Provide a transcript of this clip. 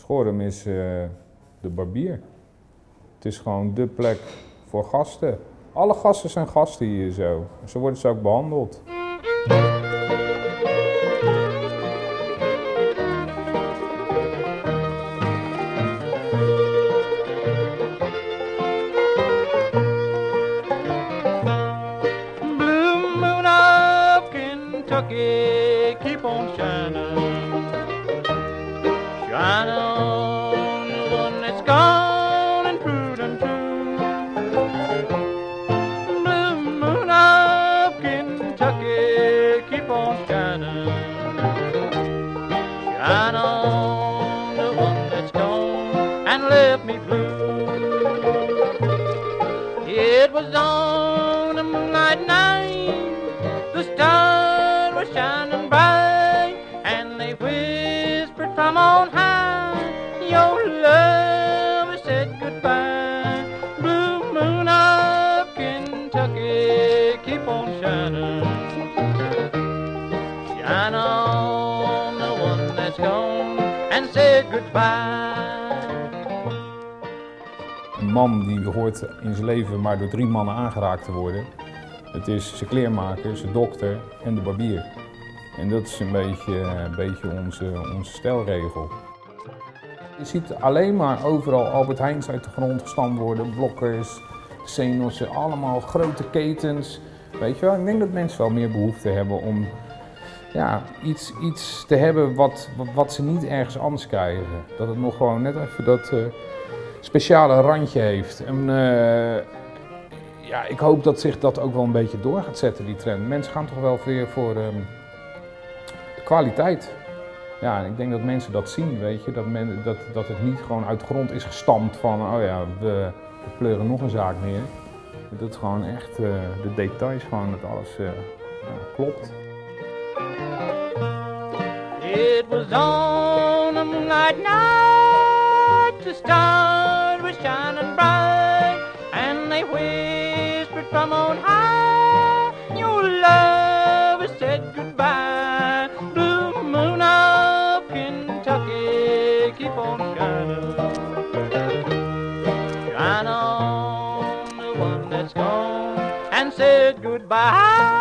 Schorem is de Barbier. Het is gewoon dé plek voor gasten. Alle gasten zijn gasten hier zo. Zo worden ze ook behandeld. Blue moon of Kentucky, keep on shining. Shining on the one that's gone and proved untrue. Blue moon of Kentucky, keep on shining. Shine on the one that's gone and left me blue. It was on a moonlight night, the stars were shining bright, and they whispered from on high, your love has said goodbye. Blue moon of Kentucky, keep on shining. Shine on the one that's gone and said goodbye. Een man die hoort in zijn leven maar door 3 mannen aangeraakt te worden. Het is zijn kleermaker, zijn dokter en de barbier. En dat is een beetje onze stelregel. Je ziet alleen maar overal Albert Heijns uit de grond gestampt worden, Blokkers, Xenossen, allemaal grote ketens. Weet je wel, ik denk dat mensen wel meer behoefte hebben om ja, iets te hebben wat ze niet ergens anders krijgen. Dat het nog gewoon net even dat speciale randje heeft. En ja, ik hoop dat zich dat ook wel een beetje door gaat zetten, die trend. Mensen gaan toch wel weer voor de kwaliteit. Ja, en ik denk dat mensen dat zien, weet je. Dat het niet gewoon uit de grond is gestampt van, oh ja, we pleuren nog een zaak neer. Dat het gewoon echt de details, gewoon dat alles klopt. It was on a moonlight night, the stars were shining bright, and they whispered from on high, your love has said goodbye. Blue moon of Kentucky, keep on shining. Shine on the one that's gone and said goodbye.